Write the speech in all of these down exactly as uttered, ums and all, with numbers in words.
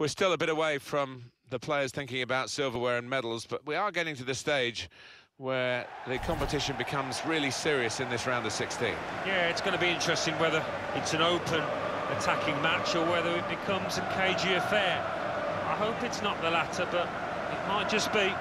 We're still a bit away from the players thinking about silverware and medals, but we are getting to the stage where the competition becomes really serious in this round of sixteen. Yeah, it's going to be interesting whether it's an open attacking match or whether it becomes a cagey affair. I hope it's not the latter, but it might just be.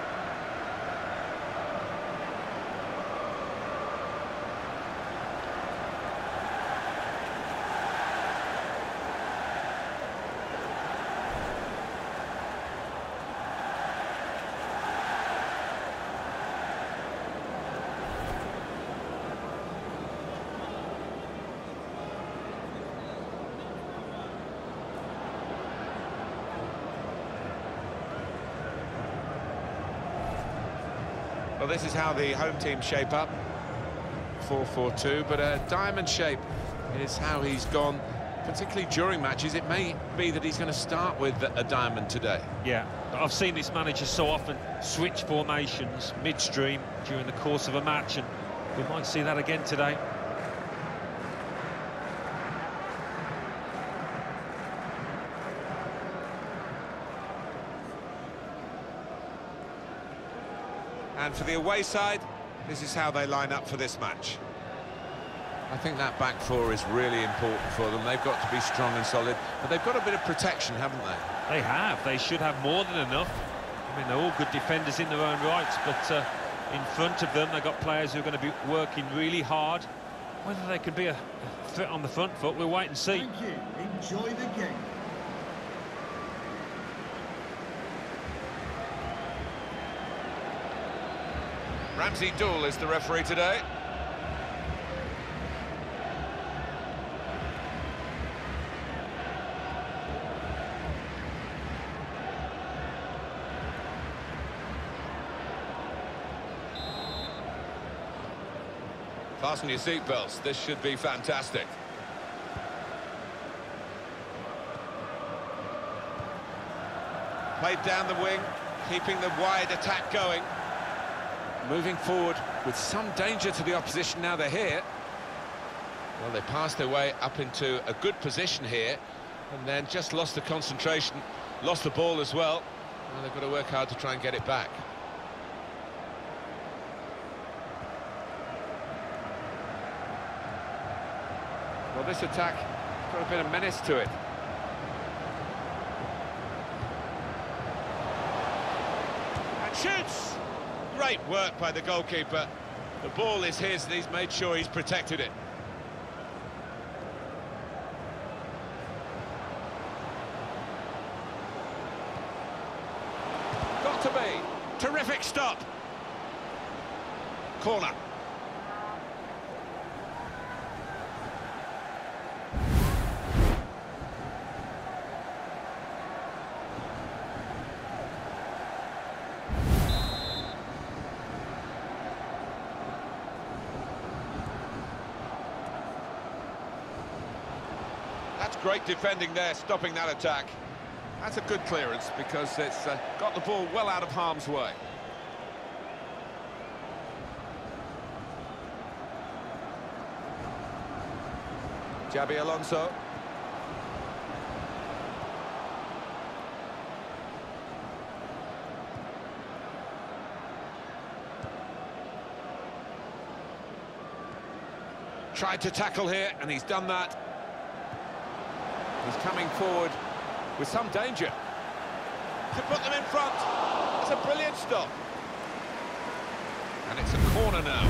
Well, this is how the home team shape up, four four two, but a diamond shape is how he's gone, particularly during matches. It may be that he's going to start with a diamond today. Yeah, but I've seen this manager so often switch formations midstream during the course of a match, and we might see that again today. And for the away side, this is how they line up for this match. I think that back four is really important for them. They've got to be strong and solid, but they've got a bit of protection, haven't they? They have. They should have more than enough. I mean, they're all good defenders in their own rights, but uh, in front of them, they've got players who are going to be working really hard. Whether they could be a threat on the front foot, we'll wait and see. Thank you. Enjoy the game. Ramsey Dool is the referee today. Fasten your seatbelts, this should be fantastic. Played down the wing, keeping the wide attack going. Moving forward with some danger to the opposition now they're here. Well, they passed their way up into a good position here and then just lost the concentration, lost the ball as well. Well, they've got to work hard to try and get it back. Well, this attack got a bit of menace to it. And shoots! Great work by the goalkeeper. The ball is his and he's made sure he's protected it. Got to be. Terrific stop. Corner. That's great defending there, stopping that attack. That's a good clearance because it's uh, got the ball well out of harm's way. Xabi Alonso. Tried to tackle here, and he's done that. He's coming forward with some danger to put them in front. It's a brilliant stop. And it's a corner now.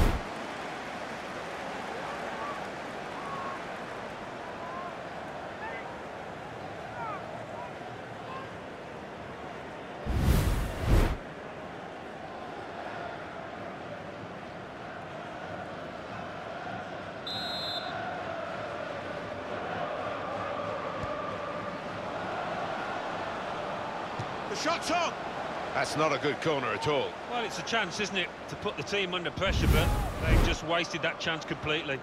The shot's on. That's not a good corner at all. Well, it's a chance, isn't it, to put the team under pressure, but they've just wasted that chance completely.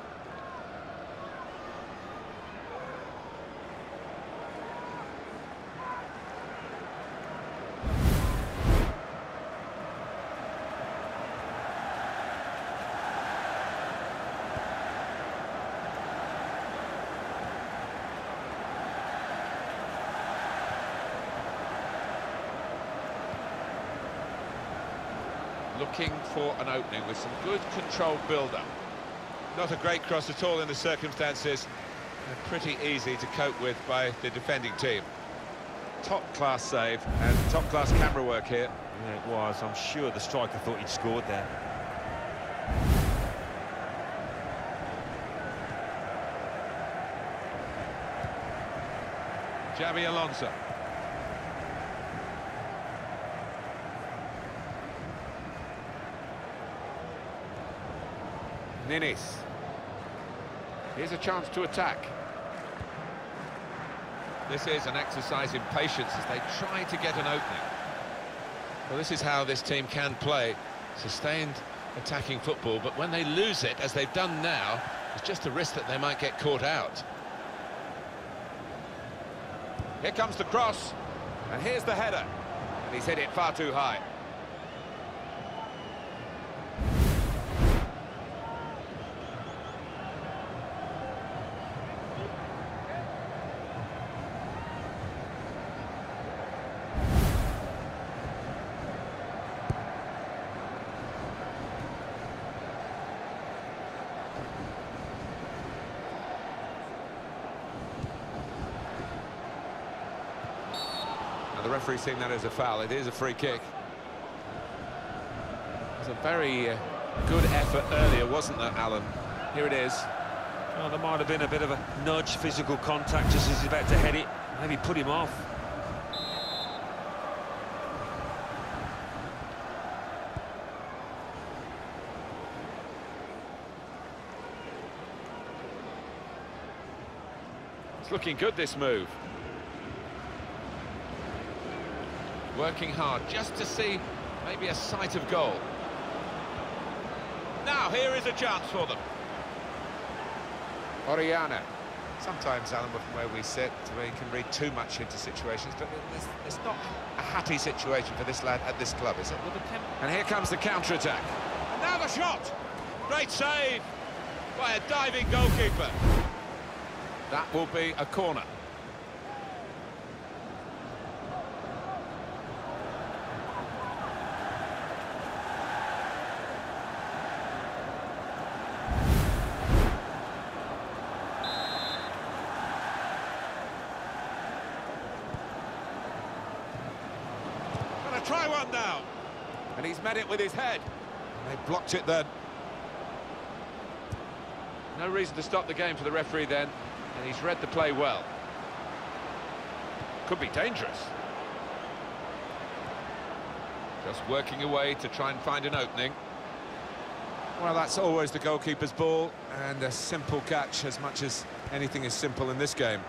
looking for an opening with some good controlled build-up. Not a great cross at all in the circumstances, and pretty easy to cope with by the defending team. Top-class save and top-class camera work here. Yeah, it was. I'm sure the striker thought he'd scored there. Xabi Alonso. Nini's. Here's a chance to attack. This is an exercise in patience as they try to get an opening. Well, this is how this team can play. Sustained attacking football, but when they lose it, as they've done now, it's just a risk that they might get caught out. Here comes the cross, and here's the header. And he's hit it far too high. The referee's seen that as a foul. It is a free kick. It was a very uh, good effort earlier, wasn't there, Alan? Here it is. Well, there might have been a bit of a nudge, physical contact just as he's about to head it. Maybe put him off. It's looking good, this move. Working hard just to see maybe a sight of goal. Now here is a chance for them. Orellana. Sometimes, Alan, from where we sit, we can read too much into situations, but it's, it's not a happy situation for this lad at this club, is it? And here comes the counter-attack. And now the shot! Great save by a diving goalkeeper. That will be a corner. Try one now, and he's met it with his head. And they blocked it then. No reason to stop the game for the referee then, and he's read the play well. Could be dangerous. Just working away to try and find an opening. Well, that's always the goalkeeper's ball, and a simple catch as much as anything is simple in this game.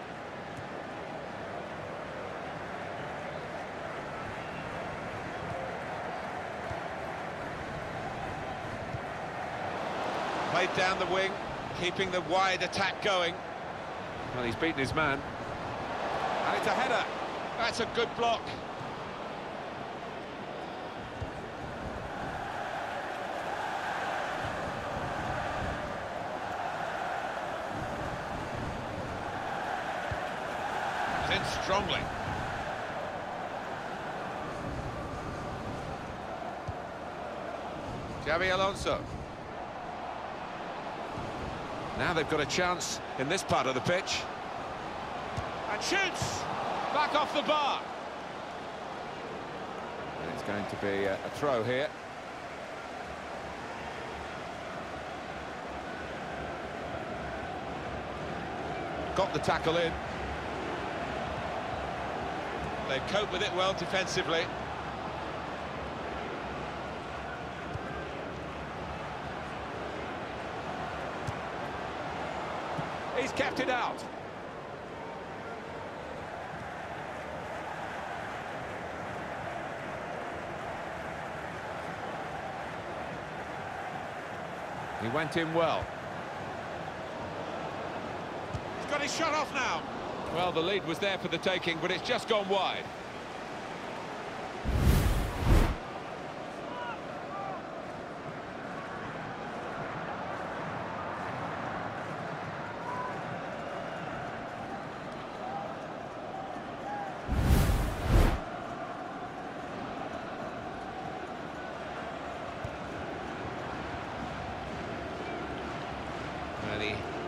Played down the wing, keeping the wide attack going. Well, he's beaten his man. And it's a header. That's a good block. He's in strongly. Xabi Alonso. Now they've got a chance in this part of the pitch. And shoots! Back off the bar. And it's going to be a, a throw here. Got the tackle in. They've coped with it well defensively. He's kept it out. He went in well. He's got his shot off now. Well, the lead was there for the taking, but it's just gone wide.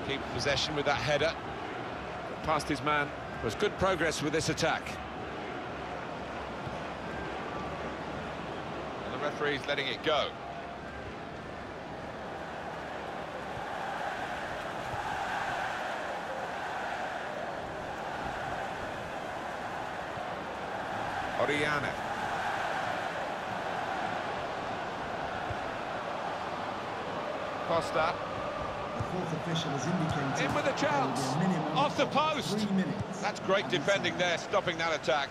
Keep possession with that header. Past his man. Was good progress with this attack. And the referee's letting it go. Orellana. Costa. The fourth official has indicated In with a chance. there will be a minimum Off the of post. Three minutes. That's great added defending time. there, stopping that attack.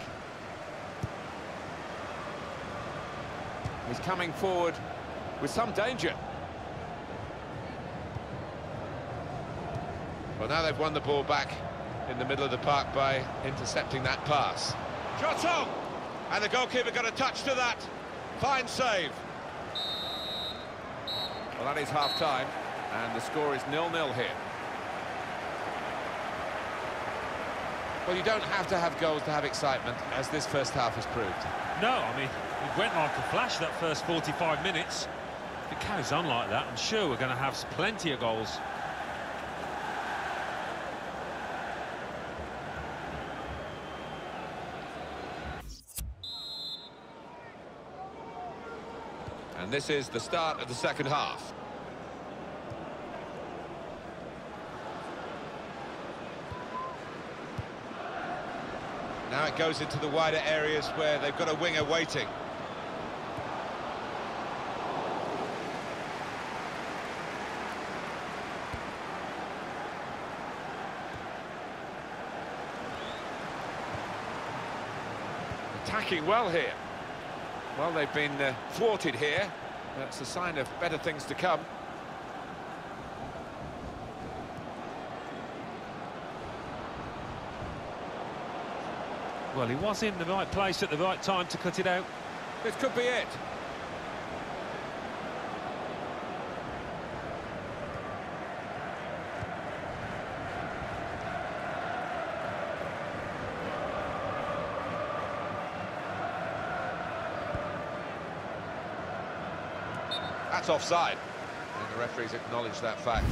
He's coming forward with some danger. Well, now they've won the ball back in the middle of the park by intercepting that pass. Shot on! And the goalkeeper got a touch to that. Fine save. Well, that is half-time, and the score is nil nil here. Well, you don't have to have goals to have excitement, as this first half has proved. No, I mean, it went like a flash that first forty-five minutes. If it carries on like that, I'm sure we're going to have plenty of goals. And this is the start of the second half. Now it goes into the wider areas where they've got a winger waiting. Attacking well here. Well, they've been uh, thwarted here. That's a sign of better things to come. Well, he was in the right place at the right time to cut it out. This could be it. That's offside. And the referees acknowledge that fact.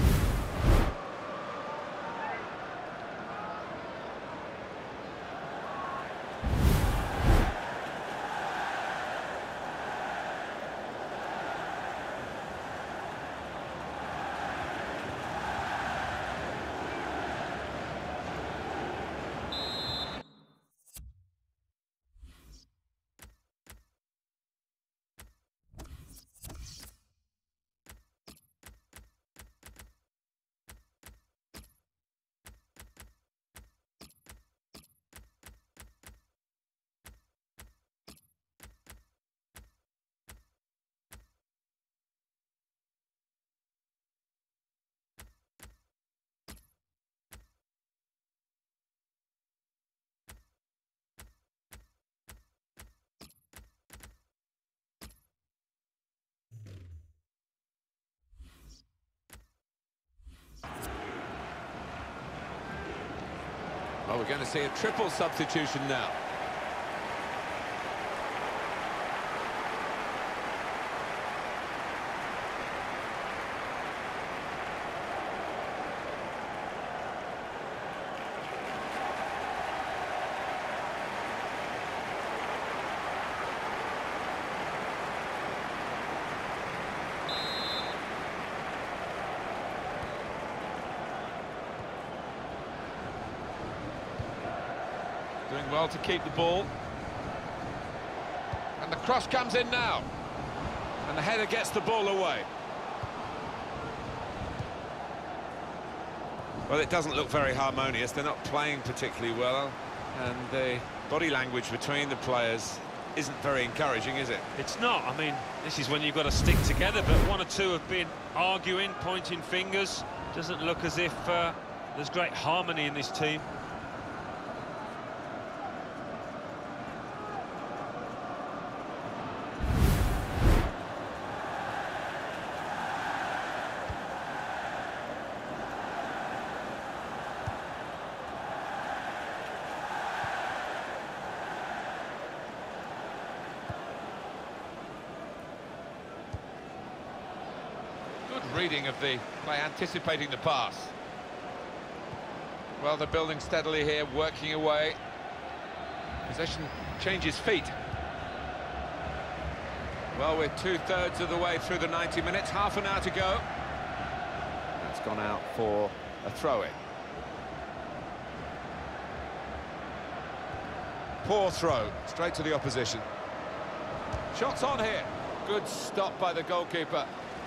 Well, we're going to see a triple substitution now. Doing well to keep the ball. And the cross comes in now. And the header gets the ball away. Well, it doesn't look very harmonious. They're not playing particularly well. And the body language between the players isn't very encouraging, is it? It's not. I mean, this is when you've got to stick together, but one or two have been arguing, pointing fingers. Doesn't look as if uh, there's great harmony in this team. Good reading of the by anticipating the pass. Well, they're building steadily here, working away. Possession changes feet. Well, we're two-thirds of the way through the ninety minutes, half an hour to go. That's gone out for a throw-in. Poor throw, straight to the opposition. Shots on here. Good stop by the goalkeeper.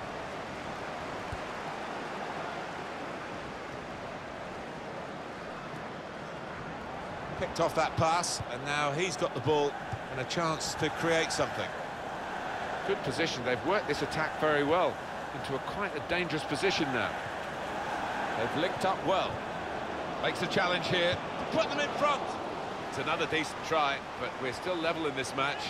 Picked off that pass, and now he's got the ball and a chance to create something. Good position. They've worked this attack very well into a quite a dangerous position now. They've linked up well. Makes a challenge here. Put them in front. It's another decent try, but we're still level in this match.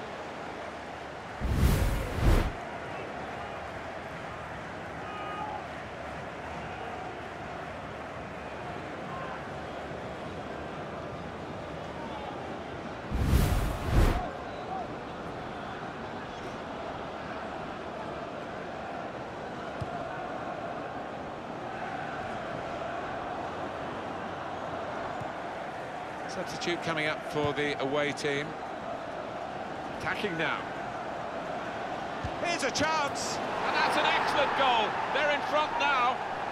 Substitute coming up for the away team. Attacking now. Here's a chance, and that's an excellent goal. They're in front now.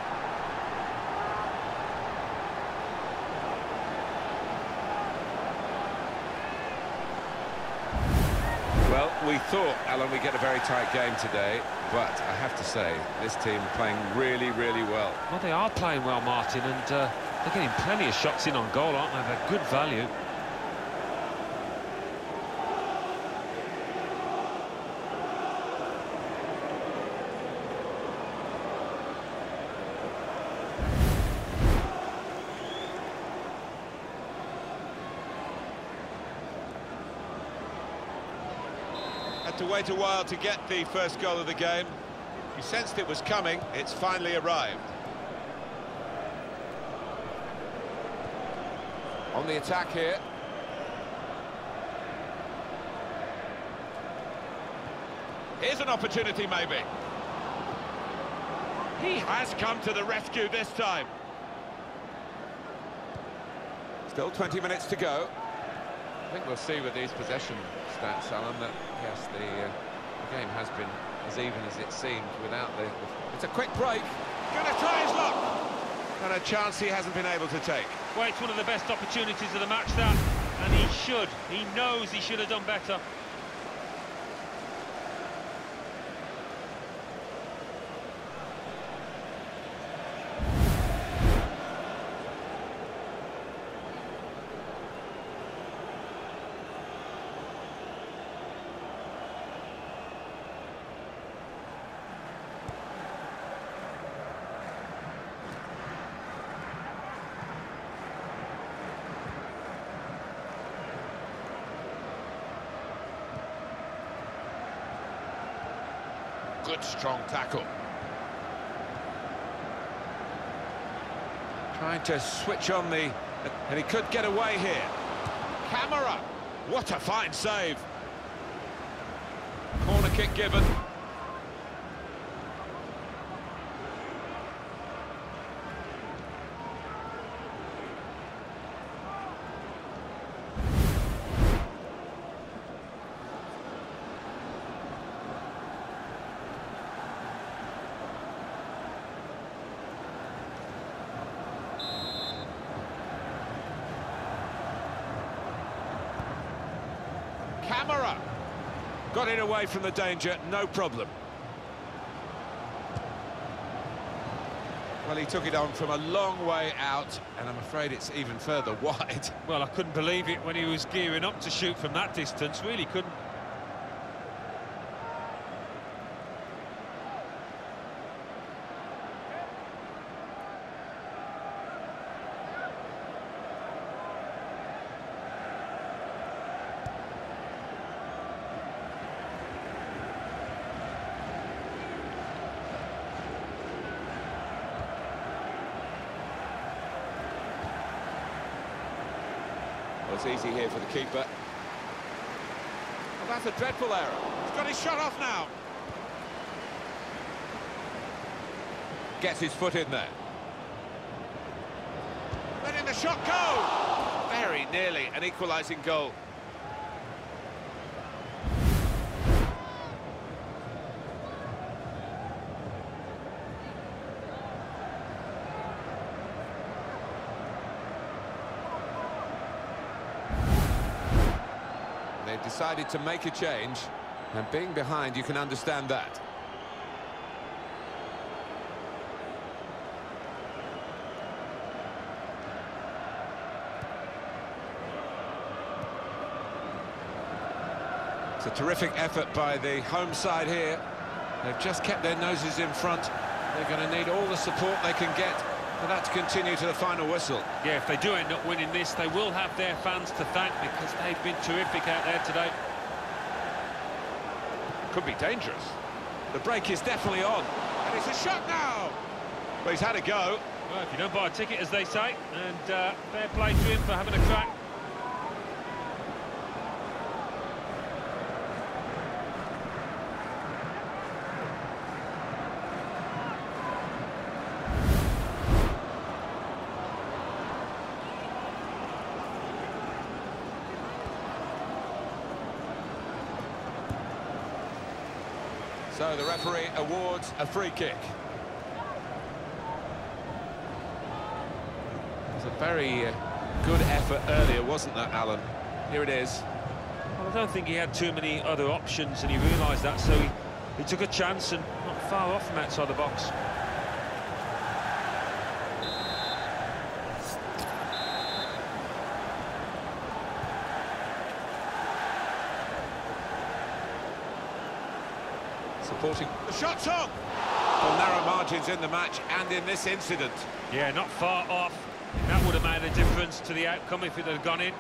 Well, we thought, Alan, we'd get a very tight game today, but I have to say, this team are playing really, really well. Well, they are playing well, Martin, and uh, they're getting plenty of shots in on goal, aren't they? They're good value. Had to wait a while to get the first goal of the game. You sensed it was coming. It's finally arrived. On the attack here. Here's an opportunity, maybe. He has come to the rescue this time. Still twenty minutes to go. I think we'll see with these possession stats, Alan, that, yes, the, uh, the game has been as even as it seemed without the... It's a quick break. Gonna try his luck. And a chance he hasn't been able to take. Well, it's one of the best opportunities of the match, that, and he should. He knows he should have done better. Good, strong tackle. Trying to switch on the... and he could get away here. Camara! What a fine save. Corner kick given. Camara got it away from the danger, no problem. Well, he took it on from a long way out, and I'm afraid it's even further wide. Well, I couldn't believe it when he was gearing up to shoot from that distance, really couldn't. Well, it's easy here for the keeper. Well, that's a dreadful error. He's got his shot off now. Gets his foot in there. Can the shot go? Very nearly an equalising goal. They've decided to make a change, and being behind, you can understand that. It's a terrific effort by the home side here. They've just kept their noses in front. They're going to need all the support they can get for that to continue to the final whistle. Yeah, if they do end up winning this, they will have their fans to thank because they've been terrific out there today. Could be dangerous. The break is definitely on. And it's a shot now! Well, he's had a go. Well, if you don't buy a ticket, as they say, and uh, fair play to him for having a crack. So the referee awards a free kick. It was a very uh, good effort earlier, wasn't that, Alan? Here it is. Well, I don't think he had too many other options, and he realised that, so he, he took a chance and not far off from outside the box. Supporting the shot's on. Well, narrow margins in the match and in this incident. Yeah, not far off. That would have made a difference to the outcome if it had gone in.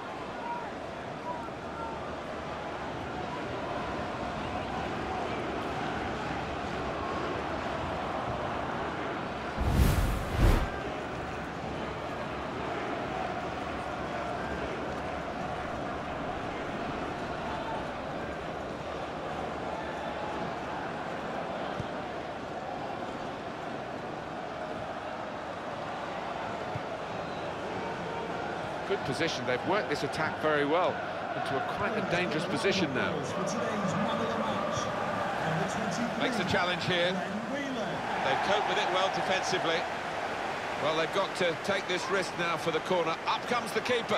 Good position. They've worked this attack very well into a quite a dangerous position now. Makes the challenge here. They've coped with it well defensively. Well, they've got to take this risk now for the corner. Up comes the keeper.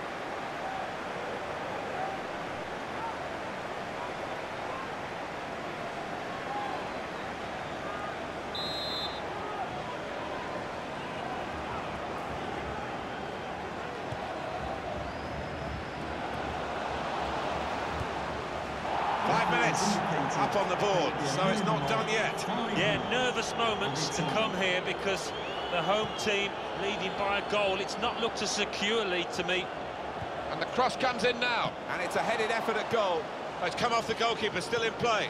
Five minutes up on the board, so it's not done yet. Yeah, nervous moments to come here because the home team leading by a goal. It's not looked a secure lead to me. And the cross comes in now, and it's a headed effort at goal. It's come off the goalkeeper, still in play.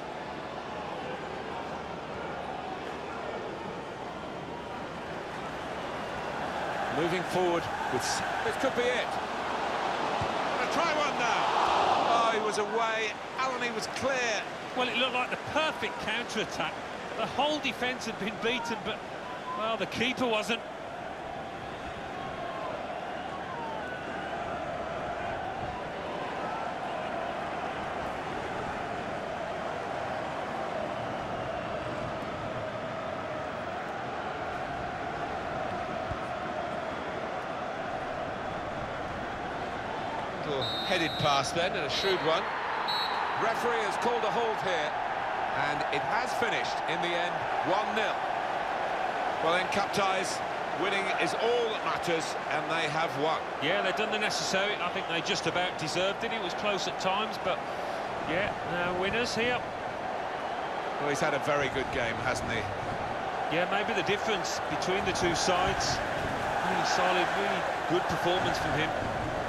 Moving forward with... This could be it. Gonna try one now. Oh, he was away. Alan, he was clear. Well, it looked like the perfect counter-attack. The whole defence had been beaten, but, well, the keeper wasn't. Little headed pass then, and a shrewd one. Referee has called a hold here, and it has finished in the end one nil. Well, in cup ties, winning is all that matters, and they have won. Yeah, they've done the necessary. I think they just about deserved it. It was close at times, but yeah, now winners here. Well, he's had a very good game, hasn't he? Yeah, maybe the difference between the two sides. Really solid, really good performance from him.